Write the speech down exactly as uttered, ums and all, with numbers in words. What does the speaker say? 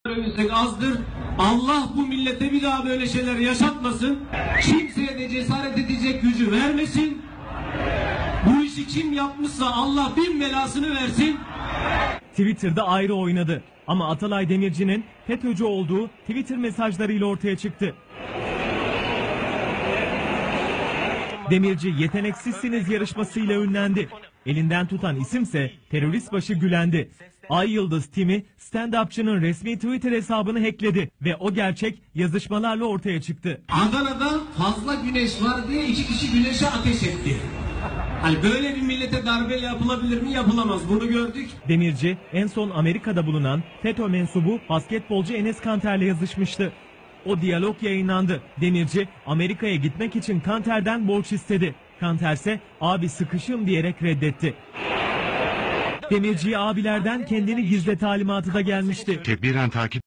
Övünsek azdır. Allah bu millete bir daha böyle şeyler yaşatmasın. Kimseye de cesaret edecek gücü vermesin. Bu işi kim yapmışsa Allah bin belasını versin. Twitter'da ayrı oynadı. Ama Atalay Demirci'nin FETÖ'cü olduğu Twitter mesajlarıyla ortaya çıktı. Demirci yeteneksizsiniz yarışmasıyla ünlendi. Elinden tutan isimse terörist başı Gülen'di. Ay Yıldız timi stand-upçının resmi Twitter hesabını hackledi ve o gerçek yazışmalarla ortaya çıktı. Adana'da fazla güneş var diye iki kişi güneşe ateş etti. Hani böyle bir millete darbe yapılabilir mi? Yapılamaz. Bunu gördük. Demirci en son Amerika'da bulunan FETÖ mensubu basketbolcu Enes Kanter'le yazışmıştı. O diyalog yayınlandı. Demirci Amerika'ya gitmek için Kanter'den borç istedi. Kanter ise abi sıkışım diyerek reddetti. Demirci'ye abilerden kendini gizle talimatı da gelmişti. Tedbiren takip